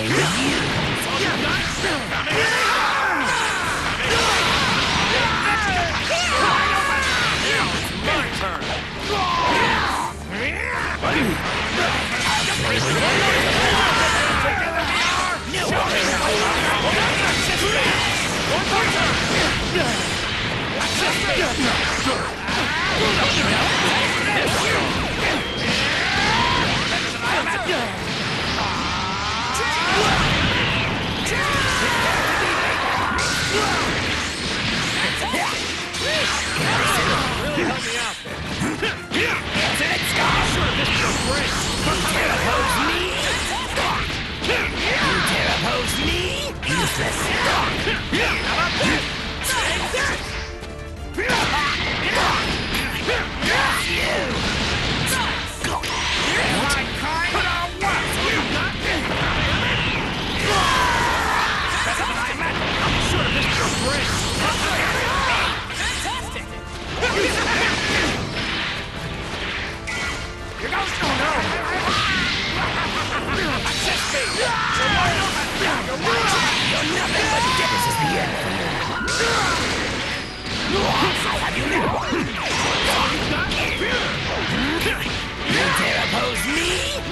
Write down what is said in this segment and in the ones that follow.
play with you. My turn. Really help me out there. Let's go! Sure, this is your break. You dare oppose me? You dare oppose me? Useless. How about this? Take this! You! My kind of what? You got it? Better than I imagined. I'm sure this is your break. Fantastic! Here goes. Oh no! Assist me! You're wide open! You're wide open! You're nothing but dead. This is the end for you. I'll have you now. You dare oppose me?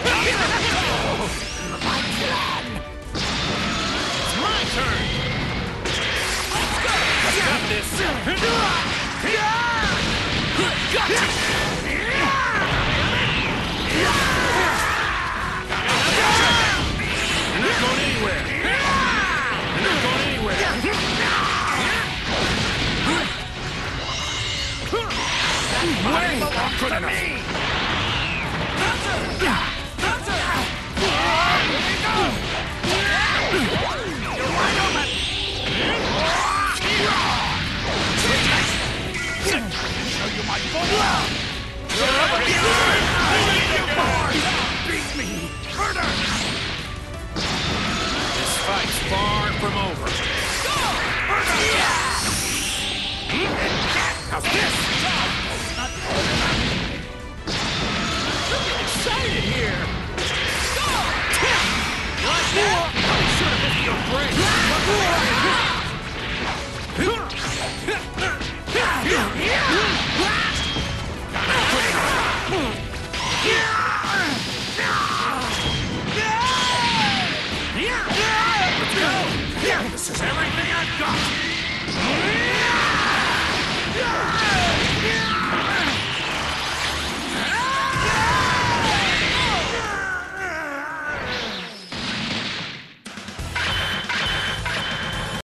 My plan. It's my turn! Let's go! Got this! Gotcha! You're not going anywhere! You're not going anywhere! Way not good enough! Here we go! You're wide open! Show you my full love! You're up against beat me! Murder! This fight's far from over. Go! Murder! How's this? You're getting excited here! Go! Like that? I'm sure this is your break!